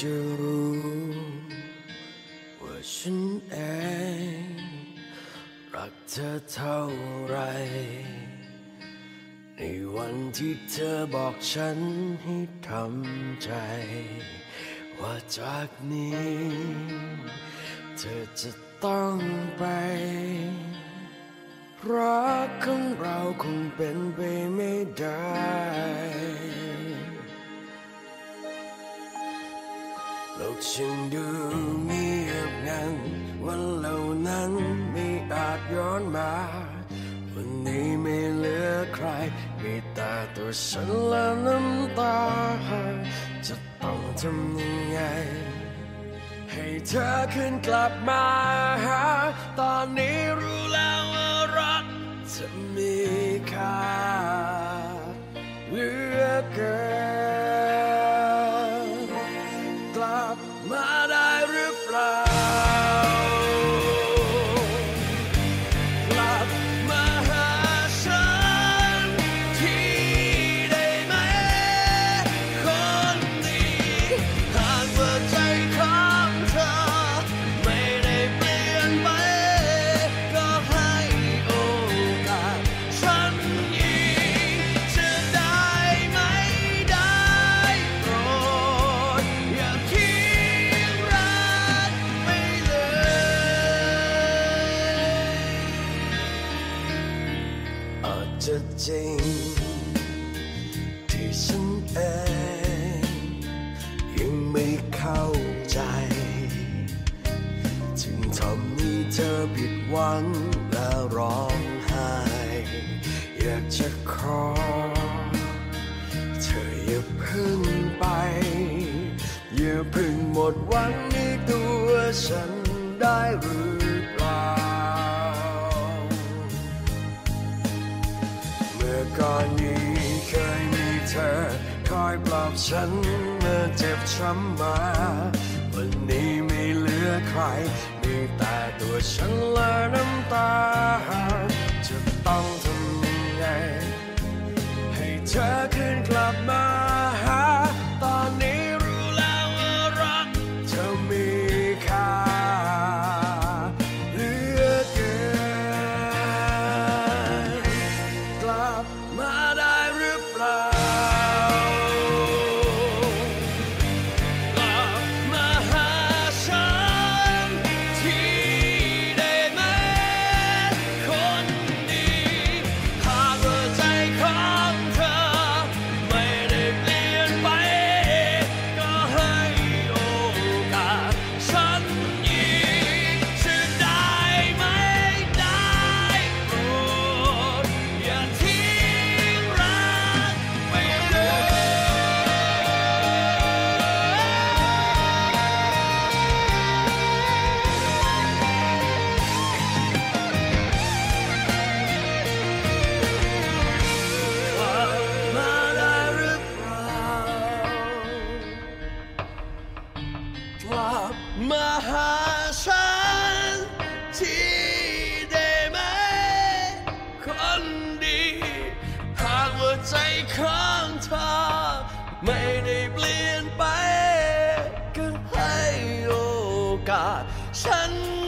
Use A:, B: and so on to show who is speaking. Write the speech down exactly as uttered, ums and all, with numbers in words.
A: จะรู้ว่าฉันเองรักเธอเท่าไรในวันที่เธอบอกฉันให้ทำใจว่าจากนี้เธอจะต้องไปรักของเราคงเป็นไปไม่ได้โลกฉันดูเงียบงันวันเหล่านั้นไม่อาจย้อนมาวันนี้ไม่เหลือใครมีแต่ตัวฉันและน้ำตาจะต้องทำยังไงให้เธอคืนกลับมาหาตอนนี้รู้แล้วว่ารักจะมีค่าเหลือเกินกลับมาได้หรือเปล่ากลับมาหาฉันที่ได้ไหมคนดีหากว่าใจของเธอไม่ได้เปลี่ยนไปก็ให้โอกาสฉันอีกจะได้ไหมได้โปรดอย่าทิ้งรักไปเลยอาจจะจริงที่ฉันเองยังไม่เข้าใจจึงทำให้เธอผิดหวังและร้องไห้อยากจะขอเธออย่าเพิ่งไปอย่าเพิ่งหมดหวังในตัวฉันได้หรือเปล่าเมื่อก่อนนี้เคยมีเธอคอยปลอบฉันเมื่อเจ็บช้ำมาวันนี้ไม่เหลือใครมีแต่ตัวฉันและน้ำตาจะต้องทำยังไงให้เธอคืนกลับมาหาตอนนี้รู้แล้วว่ารักเธอมีค่าเหลือเกินกลับมาได้หรือเปล่ากลับมาหาฉันที่ได้ไหมคนดีหากว่าใจของเธอไม่ได้เปลี่ยนไปก็ให้โอกาสฉันอีกจะได้ไหมได้โปรดอย่าทิ้งรักไปเลยกลับมาได้หรือเปล่ากลับมาหาฉันที่ได้ไหมคนดีหากว่าใจของเธอไม่ได้เปลี่ยนไปก็ให้โอกาสฉัน